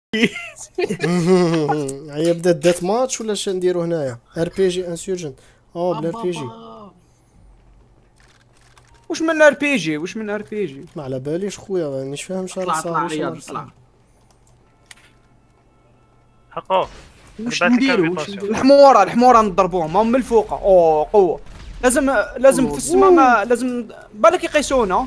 هيا بدا الدات ماتش ولا اش نديرو هنايا؟ ار بي جي انسيرجنت. بلا ار بي جي. واش من ار بي جي؟ واش من ار بي جي؟ ما على باليش خويا، مانيش فاهم شنو طلع رياض طلع. حقوه. واش نديرو؟ الحمورة نضربوهم هم من الفوق. قوة. لازم في السماء، ما لازم بالك يقيسونا.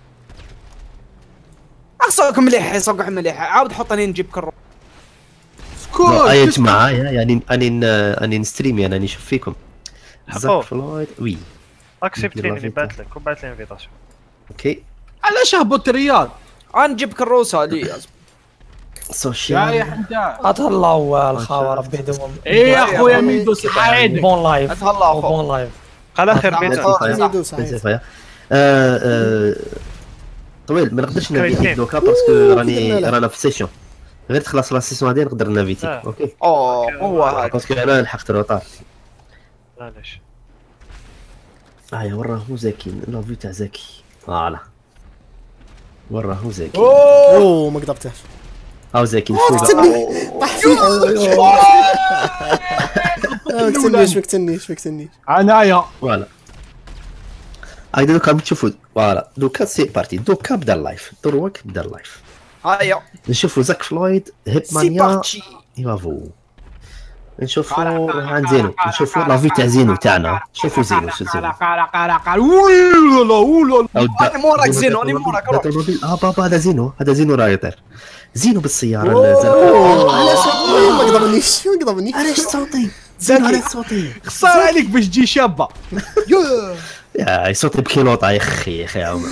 اخصكم مليح، يصقح مليح. عاود حطني نجيب كرو. سكوت يا جماعة، يعني اني نستريمي، انا نشوف فيكم. زاك فلويد وي اكسبتيني اللي بعت لك وبعت لي انفيتاسيون. اوكي. علاش هبط رياض؟ نجيب كروسه لي سوشيال يا حمدان اتهلاو الخاوه ربي يدوم. ايه يا خويا ميدو سعيد بون لايف. اتهلاو بون لايف. على خير ميدو صحيح. طويل ما نقدرش نافيتيك دوكا باسكو رانا في سيسيون. غير تخلص لا سيسيون هادي نقدر نافيتيك. اوكي. قوة هذا باسكو انا لحقت الروطار. معليش. يا وراه هو زكي، لا فيو تاع زكي. فوالا وراه هو زكي. ما قدرتهاش. هاو زكي الفوق. ما قتلنيش عنايا. فوالا هايدا دوكا تشوفوا. فوالا دوكا سي بارتي. دوكا بدا اللايف. دروك بدا اللايف. هيا نشوفوا زاك فلويد هيبمانيا. ايوا نشوفوا عن زينو. نشوفوا لافي تاع زينو تاعنا. شوفوا زينو شو زينو. انا موراك زينو، انا موراك روح. بابا هذا زينو، هذا زينو راه يطير. زينو بالسياره ما قدرنيش علاش صوتي زينو؟ علاش صوتي؟ خساره عليك باش تجي شابه. يا صوتي بكيلوطه يا اخي عمر.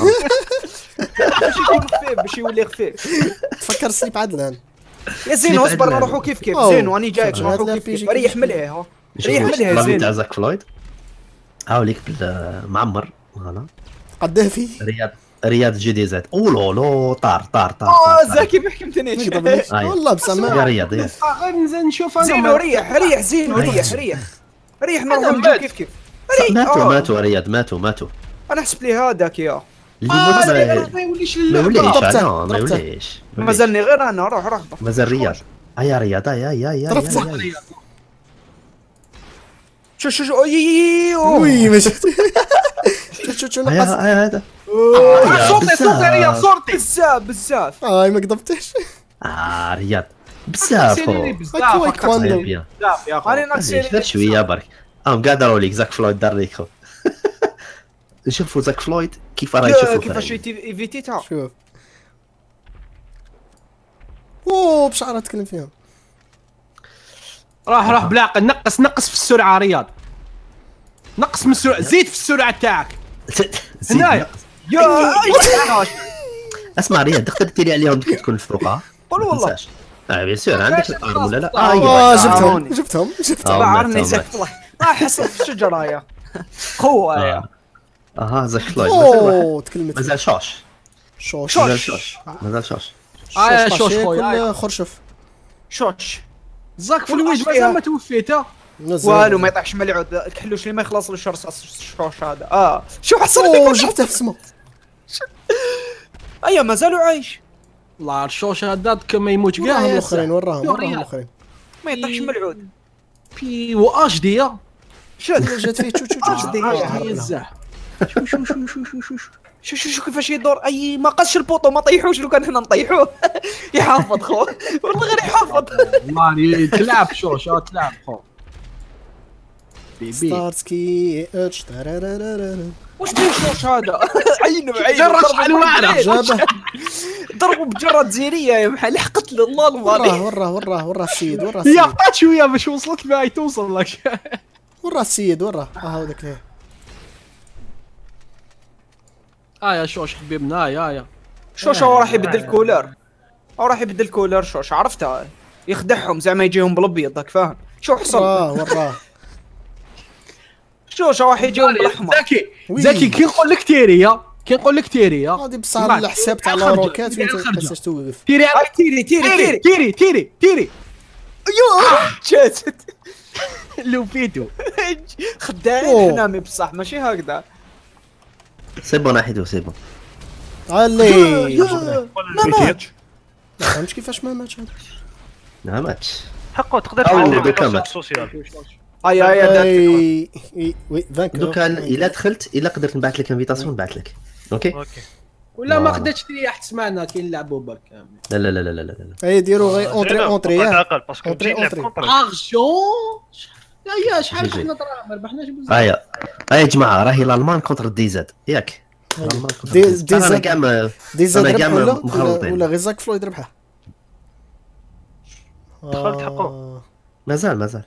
باش يولي خفيف. تفكر سليب عدلان يا زينو اصبر نروحو كيف زينو. راني جايك نروحو كيف. ريح مليح زينو تاع زاك فلويد. هاوليك معمر. فوالا قدافي. رياض جي دي زاد. لو طار. زكي ما حكمتنيش والله بسمع يا رياض يا غنزل نشوف انا. زينو ريح زينو ريح نروحو كيف. ماتوا رياض ماتوا. انا حسب لي هذاك يا ما يوليش ما يوليش. مازالني غير انا. روح مازال رياض. يا رياض يا شو وي ماشي. شو هذا صوتي رياض صورتي بزاف. ما قدرتش. رياض بزاف. كواندو يا اخي انا ناقصين شويه برك. قاعد اوريك زاك فلويد دار ليك. نشوفوا زاك فلويد كيف راه يشوفوا كيفاش ايفيتيتها. شوف بشعرها تكلم فيها. راح بلاقي. نقص في السرعه رياض. نقص من السرعه. زيد في السرعه تاعك هنايا. اسمع رياض، تقدر تيري عليهم كي تكون الفوق. قول والله. بيان سور عندك الارم ولا لا؟ جبتهم بعرني زك الله. حصل في الشجره يا قوه يا. زاك فلويد تكلمت. مازال شوش. شوش خويا خرشف. شوش زاك فلويد مازال ما توفيته والو. ما يطيحش ملعود. الكحلوش اللي ما يخلصلوش رصاص الشوش هذا. شو حصل فيك؟ جبته في السما. مازالو عايش. الله الشوش هذا كما يموت كاع. وراهم الاخرين. ما يطيحش ملعود. بي واش دي جات فيه شو كيفاش يدور. ما قصش البوطو. ما طيحوش. لو كان حنا نطيحوه يحافظ خو. والله غير يحافظ. والله تلعب شوش. تلعب خو بيبي ستارسكي واش بيه شوش هذا؟ عينه جرش على الوعره. ضربوا بجره جزيريه يا محل. لحقت له الله المالي. وراه السيد. هي بقات شويه باش وصلت معي توصل لك. وراه السيد. هاو ذاك ليه. يا شوش حبيبنا. يا شوش راح يبدل كولر. شوش عرفتها. يخدعهم زعما يجيهم بالابيض. داك فاهم شو حصل؟ وراه شوش راح يجيهم بالاحمر. زكي كي نقول لك تيري هادي بصح على الحساب تاع الروكات وانت خاصك توقف. تيري جات لوفيتو. خداعين حنامي بصح ماشي هكذا. سيبو ناحيته سيبو. علي ما ماتش. ما فهمتش كيفاش ما ماتش هذا. ما ماتش. حقو تقدر أو تعمل دوكا فيديو مات. سوسيال. هيا اي وي فانكور دوكا الا دخلت الا قدرت نبعث لك انفيتاسيون نبعث لك. اوكي اوكي ولا ما فوالا. قدرتش تريح تسمعنا كاين نلعبوا برك كامل. لا لا لا لا لا لا اي ديروا غير اونطري اونطري عقل باسكو أونطري، تجي نلعب أونطري. كونتر. ارجون يا شحال جي جي. حنا دراهم ما ربحناش بزاف. هيا يا جماعه راهي الالمان كونتر الدي زاد ياك. الألمان كونتر دي- الدي زاد. دي أنا زاد. كاع ما دي زاد أنا كاع ربح ولا مغلطين. ولا غير زاك فلويد ربحها. دخلت حقه. مازال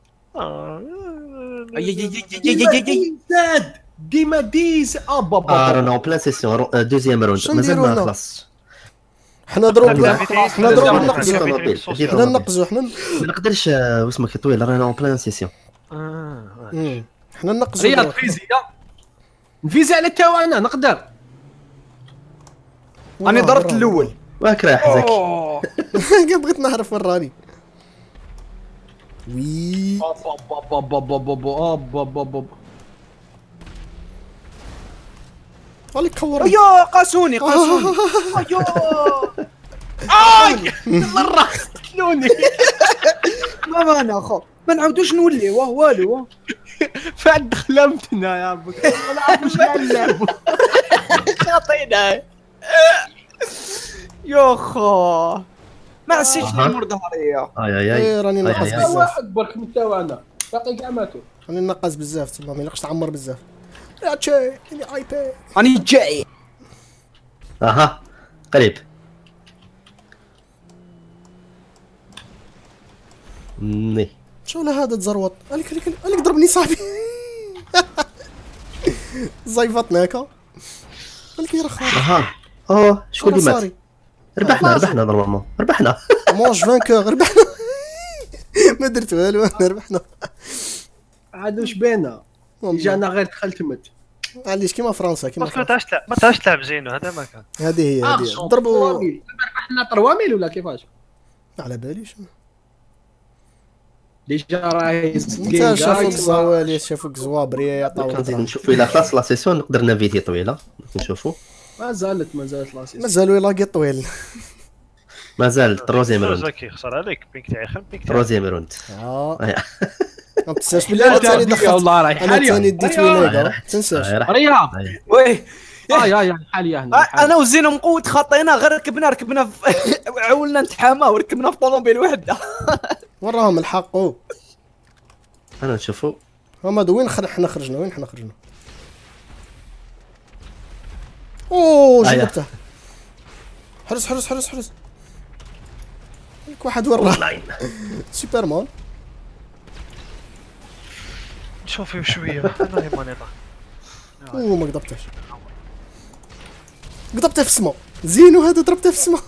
زاد ديما ديز رانا اون بلان سيسيون دوزيام روند شنو مازال نديرو ما هنا؟ خلص. حنا دروك حنا حنا دروك دروك نقزو طوموبيل. حنا نقزو حنا ما نقدرش واسمك طويل رانا اون بلان سيسيون. حنا نقزو رياض فيزيا نفيزي على تاوانا نقدر. راني ضربت الاول. واك رايح زكي. كان بغيت نعرف وين راني. وي عليك كور ايوا قاسوني قاسوني. ايوا الراس قتلوني. ما مانا اخو ما نعاودوش نوليوه والو. فعد خلمتنا يا بك ما نعرفوش نلعبوا. خاطينا يا خو ما عسيتش نمر ظهريه. اي اي راني نقص أي. بزاف واحد برك من تاوانا باقي كاع ماتوا. راني نقص بزاف تما ما يلقش تعمر بزاف. يا تشي اني اي بي راني جاي. اها قريب. ني شو هذا تزروط عليك ضربني صاحبي. زيفتنا هكا عليك يرخى اها اوه شكون اللي مات؟ ربحنا نورمالمون ربحنا. مونج فانكور ربحنا. ما درت والو انا ربحنا. عاد واش بينا جانا غير دخلت مت. معليش كيما فرنسا كيما باسكو فرنسا. ما تعرفش تلعب زينو هذا ما كان. هذه هي ضربوا ربحنا 3000 ولا كيفاش؟ على باليش ديجا راهي انت شافوك زوالي شافوك زوابري يعطاو كنزيد نشوفوا الى خلاص لا سيسيون نقدر نافيتي طويله نشوفوا. ما زالت لاسيس. مازالوا يلاقي طويل. مازال تروزيام روند. زكي خسر عليك بينك تاعي خم بينك تاعي. تروزيام روند. ما تنساش بلي انا ثاني دخلت والله راهي انا ثاني ديت وينيغا راح تنساش. رياض ويه يا حاليا هنا انا وزينو مقود خطينا غير ركبنا عولنا نتحامى وركبنا في طوموبيل وحده. وراهم الحقوا انا نشوفوا هما وين حنا خرجنا وين حنا خرجنا. اوه جبته. حرس لك واحد وراه سوبرمان. نشوف فيه شويه انا هي مانيطه. اوه ما قضبتهش قضبته في السما. زينو هذا ضربته في السما.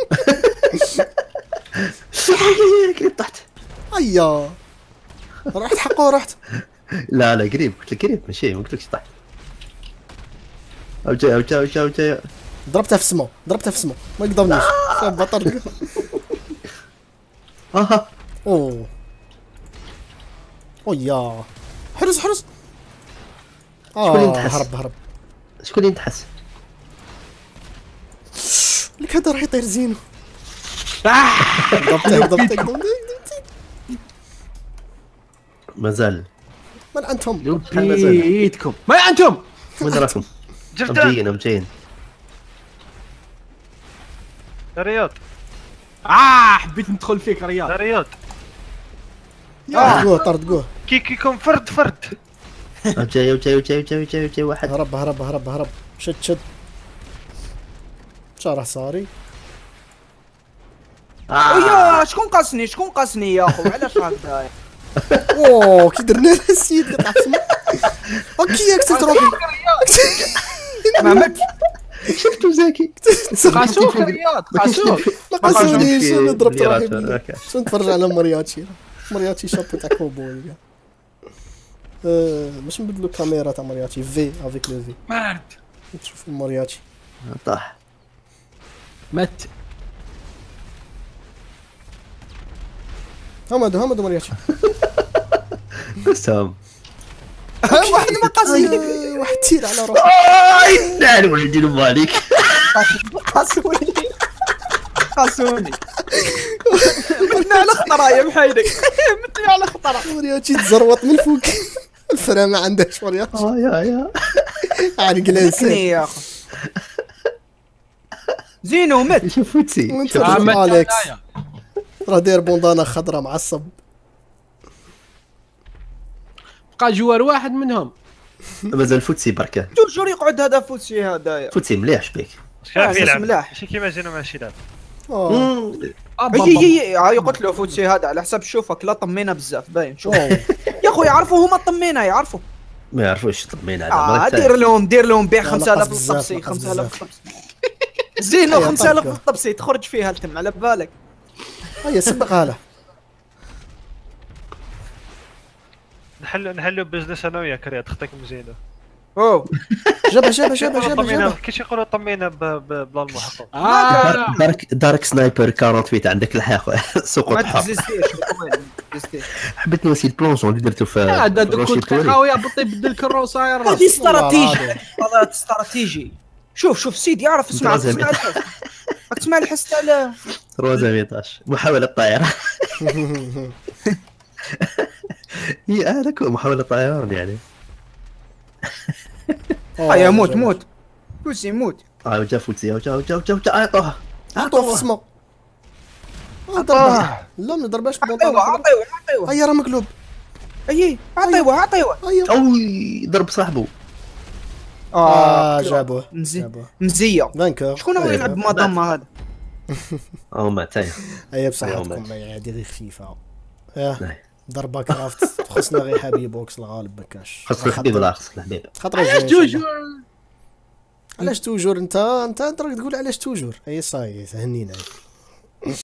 قريب طحت. ايا رحت حقه رحت. لا قريب قلت لك قريب ماشي ما قلتلكش طحت. او جاي ضربته في السما ما قضبنيش. شاب بطل. اها اوه يا حرس شكون اللي ينتحس؟ هرب شكون اللي ينتحس؟ لك هذا راح يطير زينو. قضبته مازال من انتم شحال مازال؟ ايدكم ما انتم وين راكم؟ جردان مجيين يا رياض حبيت ندخل فيك يا رياض. رياض طردقوه كيكم فرد. جاي واحد. هرب شد شرح صاري. ويا شكون قاسني يا اخو علاش هكذا. اوه كي درنا له السيد قطع في السما. اوكي قتلت روحي. ما مت. شفتو زكي خاسوك رياض خاسوك. ما قاسونيش انا ضربت روحي بيه. شنو نتفرج على مرياتشي شابو تاع كوبوي. باش نبدلو الكاميرا تاع مرياتشي في افيك لو في مارد تشوف مرياتشي طاح. مت همدو مرياتشي. قسم واحد ما قاسني. واحد تير على روحه. نعم واحد يديروا بالك. قاسوني متنا على خطره يا محايدك متنا على خطره. وريا تجي تزروط من فوق. الفرا ما عندهاش وريا. يا عارق الانسان. سكني يا اخي. زينو مت. شوف فوتسي وانت شوف. شوف مت اليكس هنايا. راه داير بوندانا خضراء معصب. بقى جوار واحد منهم. مازال فوتسي بركه. توجور يقعد هذا فوتسي هذايا. فوتسي مليح شبيك. كيف يلعب ملاح. ماشي كيما زينو مع شي لاعب. هي قلت له فوتسي هذا على حسب شوفك لا طمينا بزاف باين شوف. يا خويا يعرفوا هما طمينا يعرفوا. ما يعرفوش تطمين هذا. دير لهم بيع لا، 5000 نقص للطبسي بزاف، 5000 نقص للطبسي. زينو هيا 5000 طبقة. للطبسي تخرج فيها التم على بالك. هيا سبقها له. نحلوا بزنس انا وياك رياض اختك مزينه. اوه جابها. كيش يقولوا طمينا بلا المحقق. دارك سنايبر 48 عندك الحق سوق ما الحق. تزيستيش تزيستيش. حبيت نوسي البلونجون اللي درتو في هذا دوك روشي كنت توري. خاوي يهبط يبدل الكروساير. هذه استراتيجي. هذا استراتيجي. شوف سيدي يعرف اسمع متعزم. اسمع الحس. راك تسمع الحس تاع 318 محاولة طائرة. هي هذاك هو محاولة طيران يعني. هيا موت فوتسي موت. جا فوتسي جا عطوها عطوه في السما. ضربه. لا ما ضرباش بوندانا. عطيوه هيا راه مقلوب. اي عطيوه هيا. اوي ضرب صاحبه. جابوه. مزيه. فانكور. شكون هو يلعب ماداما هذا؟ ما تاي. هيا بصحتكم هادي غير خفيفه. ضربه كرافت خصنا غير حبيب بوكس الغالب ما كاش. خاص الحبيب ولا خاص الحبيب. خاطر علاش توجور علاش توجور انت راك تقول علاش توجور. هيا صاي هنينا.